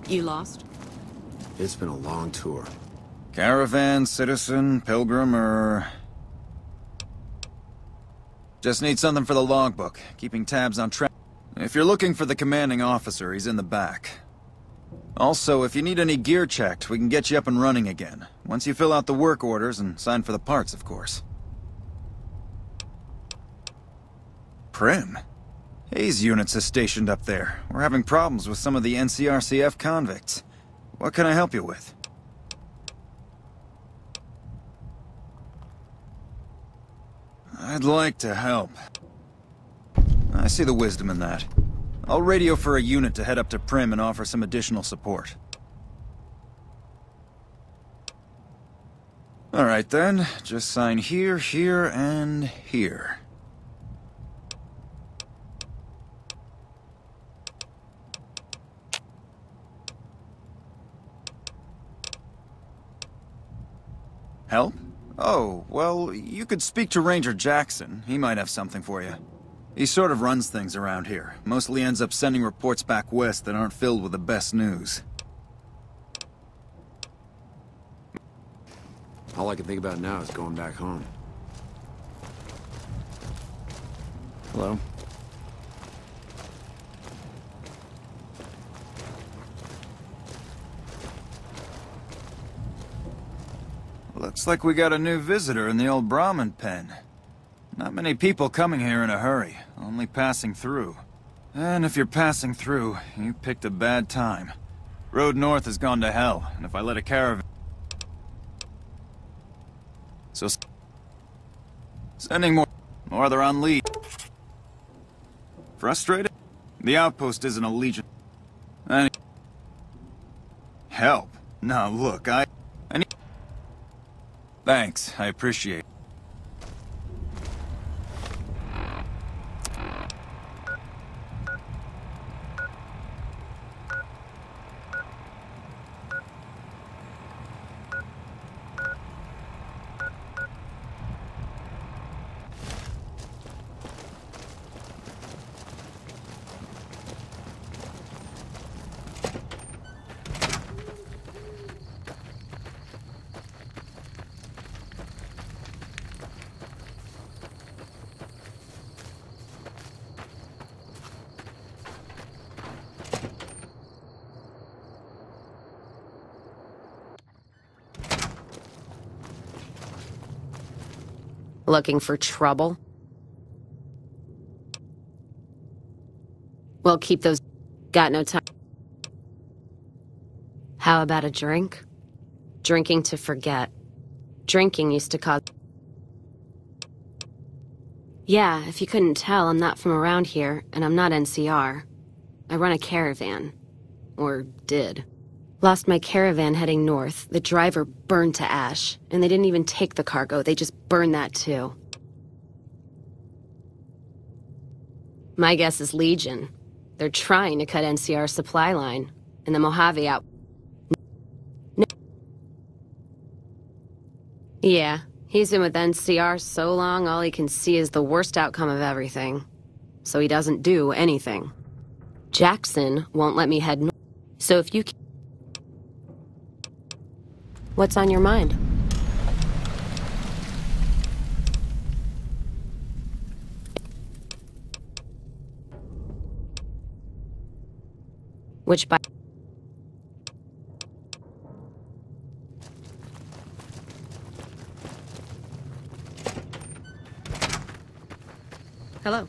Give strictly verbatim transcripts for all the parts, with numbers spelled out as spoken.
You lost? It's been a long tour. Caravan, citizen, pilgrim, or... Just need something for the logbook, keeping tabs on track. If you're looking for the commanding officer, he's in the back. Also, if you need any gear checked, we can get you up and running again. Once you fill out the work orders and sign for the parts, of course. Prim? Hayes units is stationed up there. We're having problems with some of the N C R C F convicts. What can I help you with? I'd like to help. I see the wisdom in that. I'll radio for a unit to head up to Prim and offer some additional support. Alright then, just sign here, here, and here. Help? Oh, well, you could speak to Ranger Jackson. He might have something for you. He sort of runs things around here. Mostly ends up sending reports back west that aren't filled with the best news. All I can think about now is going back home. Hello? Looks like we got a new visitor in the old Brahmin pen. Not many people coming here in a hurry, only passing through. And if you're passing through, you picked a bad time. Road north has gone to hell, and if I let a caravan... So... Sending more... Or they're on lead. Frustrated? The outpost isn't a legion. Any... Help? No, look, I... I need... Thanks, I appreciate it. Looking for trouble? Well, keep those... Got no time. How about a drink? Drinking to forget. Drinking used to cause... Yeah, if you couldn't tell, I'm not from around here, and I'm not N C R. I run a caravan. Or did. Lost my caravan heading north. The driver burned to ash. And they didn't even take the cargo, they just burned that too. My guess is Legion. They're trying to cut N C R's supply line. And the Mojave out... No. Yeah, he's been with N C R so long all he can see is the worst outcome of everything. So he doesn't do anything. Jackson won't let me head north. So if you... What's on your mind? Which by... Hello.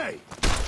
way!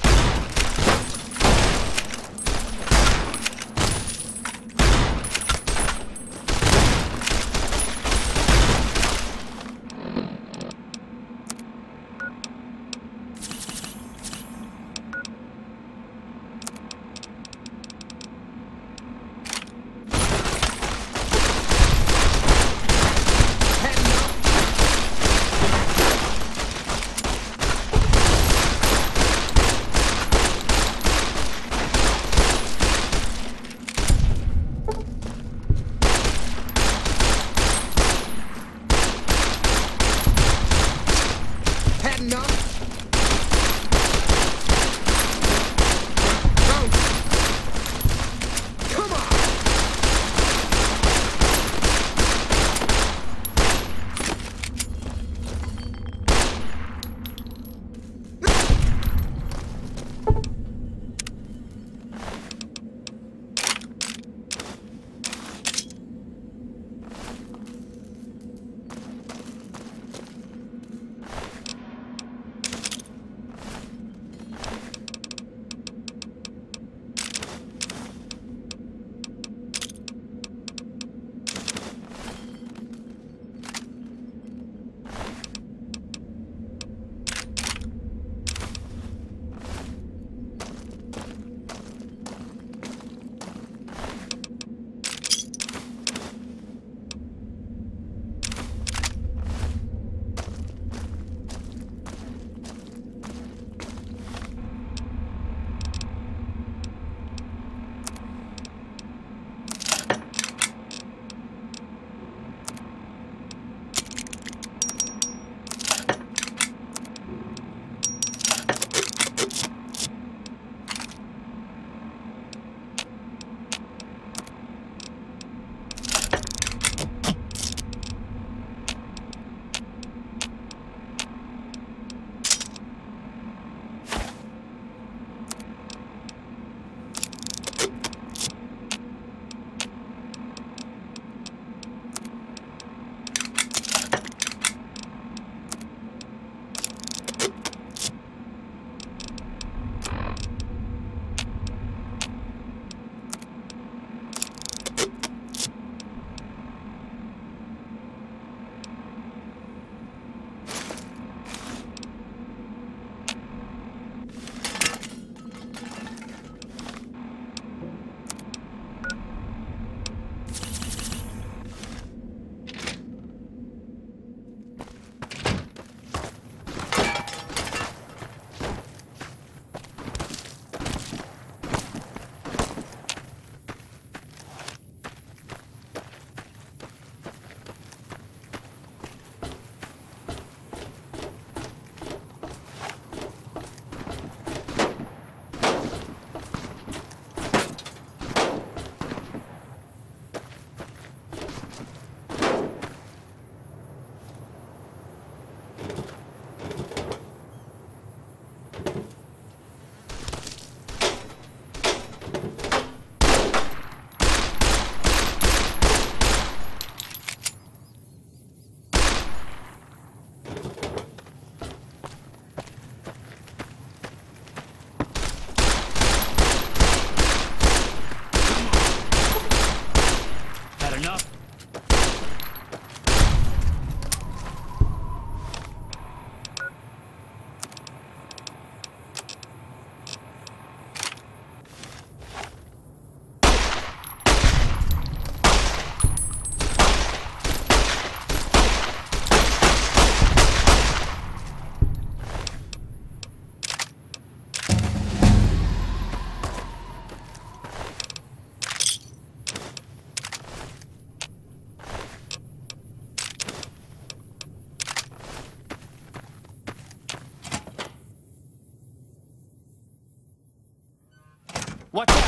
Watch out!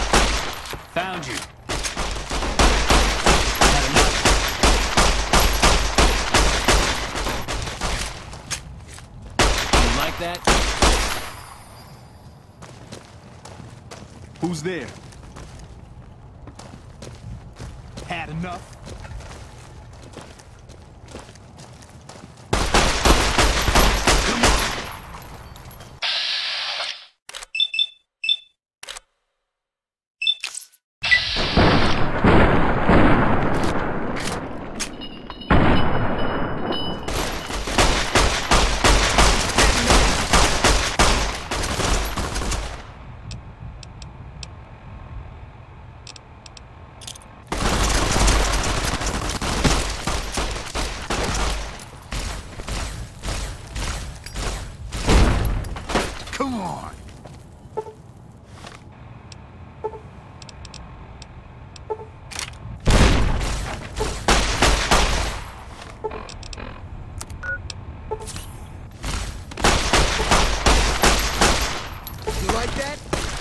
Found you. Had enough. You like that? Who's there? Had enough? on. You like that?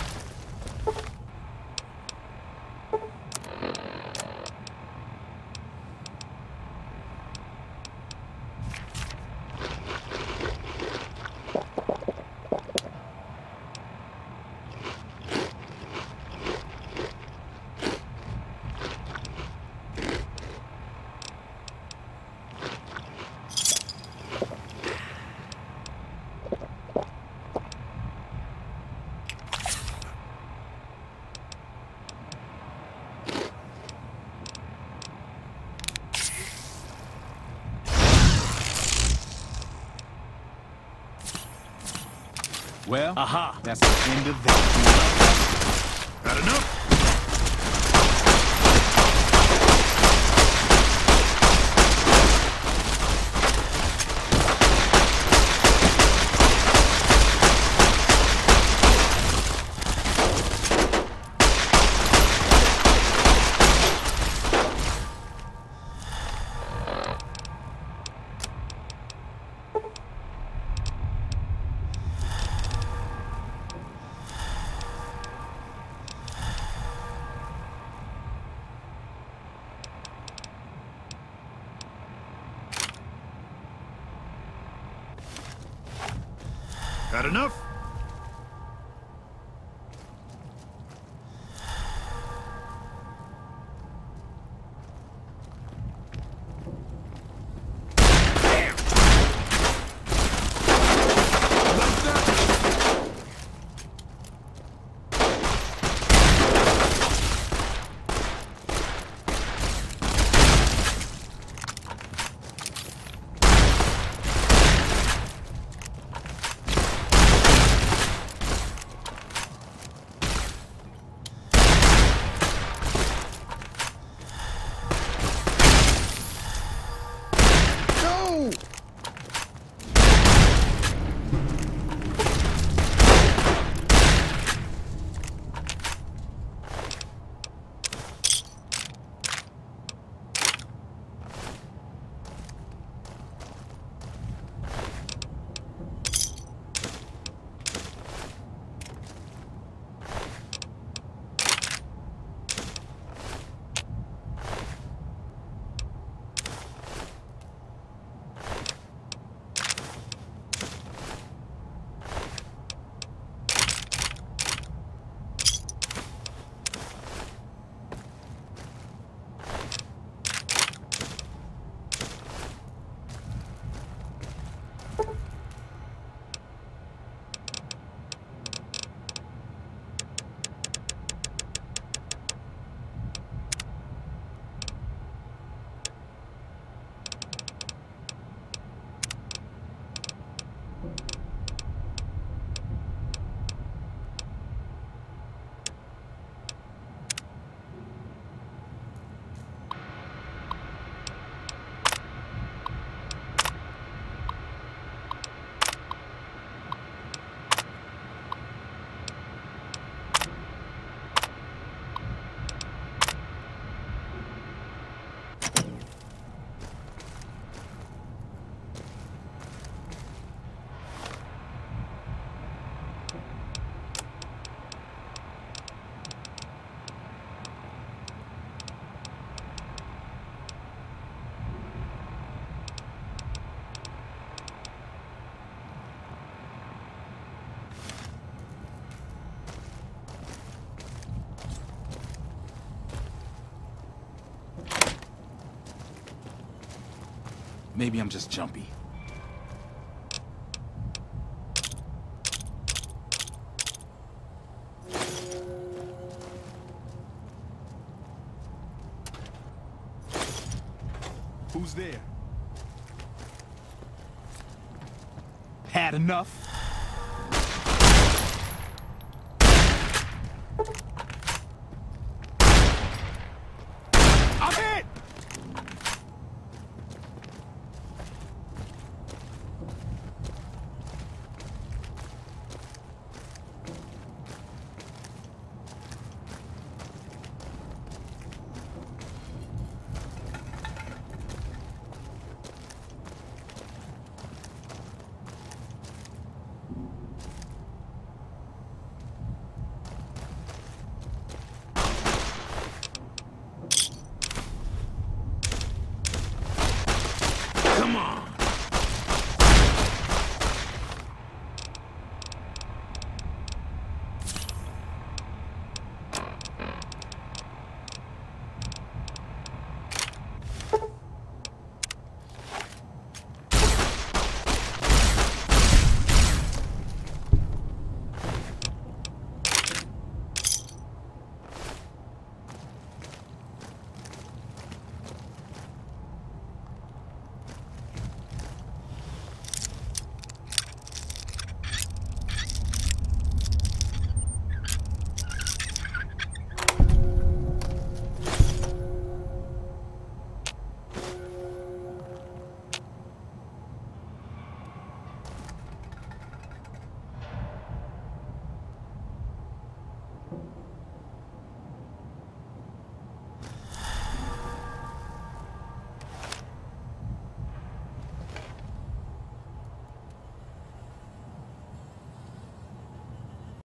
Well, aha, that's the end of that. Got enough? Got enough? Maybe I'm just jumpy. Who's there? Had enough?